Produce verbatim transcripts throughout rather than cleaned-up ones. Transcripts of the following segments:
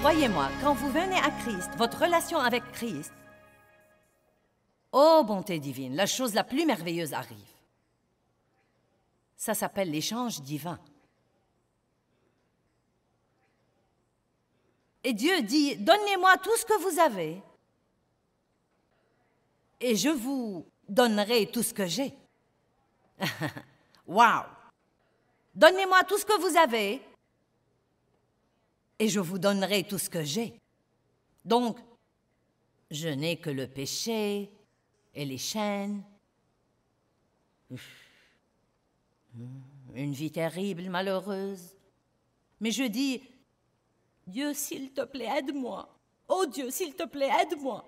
croyez-moi, quand vous venez à Christ, votre relation avec Christ, oh bonté divine, la chose la plus merveilleuse arrive. Ça s'appelle l'échange divin. Et Dieu dit, donnez-moi tout ce que vous avez et je vous donnerai tout ce que j'ai. Wow! Donnez-moi tout ce que vous avez et je vous donnerai tout ce que j'ai. Donc, je n'ai que le péché et les chaînes. Une vie terrible, malheureuse. Mais je dis, Dieu, s'il te plaît, aide-moi. Oh Dieu, s'il te plaît, aide-moi.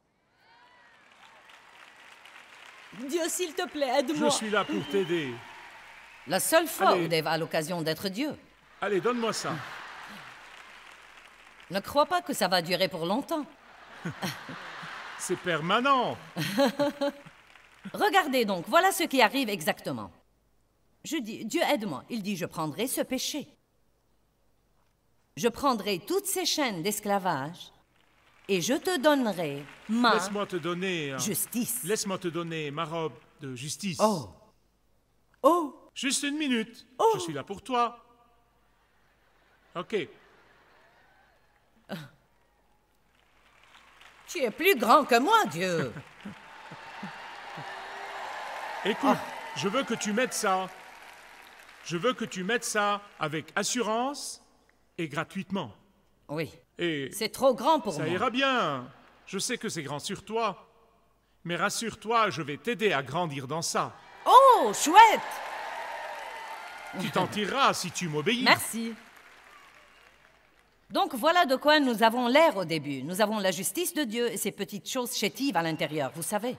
Dieu, s'il te plaît, aide-moi. Je suis là pour t'aider. La seule fois Allez. où Dave a l'occasion d'être Dieu. Allez, donne-moi ça. Ne crois pas que ça va durer pour longtemps. C'est permanent. Regardez donc, voilà ce qui arrive exactement. Je dis, Dieu aide-moi. Il dit, je prendrai ce péché. Je prendrai toutes ces chaînes d'esclavage et je te donnerai ma Laisse-moi te donner... euh, justice. Laisse-moi te donner ma robe de justice. Oh! Oh! Juste une minute. Oh. Je suis là pour toi. Ok. Tu es plus grand que moi, Dieu. Écoute, je veux que tu mettes ça. Je veux que tu mettes ça avec assurance et gratuitement. Oui, Et c'est trop grand pour ça moi. ira bien. Je sais que c'est grand sur toi. Mais rassure-toi, je vais t'aider à grandir dans ça. Oh, chouette! Tu t'en tireras si tu m'obéis. Merci. Donc voilà de quoi nous avons l'air au début. Nous avons la justice de Dieu et ces petites choses chétives à l'intérieur, vous savez.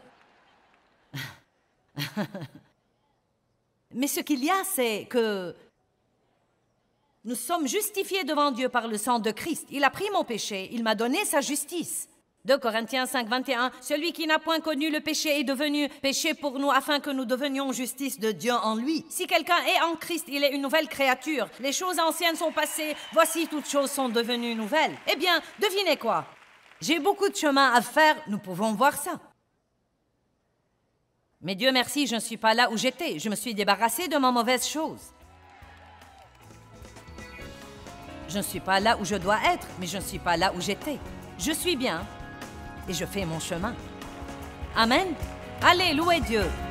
Mais ce qu'il y a, c'est que nous sommes justifiés devant Dieu par le sang de Christ. Il a pris mon péché, il m'a donné sa justice. deux Corinthiens cinq, vingt et un, « Celui qui n'a point connu le péché est devenu péché pour nous, afin que nous devenions justice de Dieu en lui. Si quelqu'un est en Christ, il est une nouvelle créature. Les choses anciennes sont passées, voici toutes choses sont devenues nouvelles. » Eh bien, devinez quoi? J'ai beaucoup de chemin à faire, nous pouvons voir ça. Mais Dieu merci, je ne suis pas là où j'étais. Je me suis débarrassée de ma mauvaise chose. Je ne suis pas là où je dois être, mais je ne suis pas là où j'étais. Je suis bien et je fais mon chemin. Amen. Allez, louez Dieu.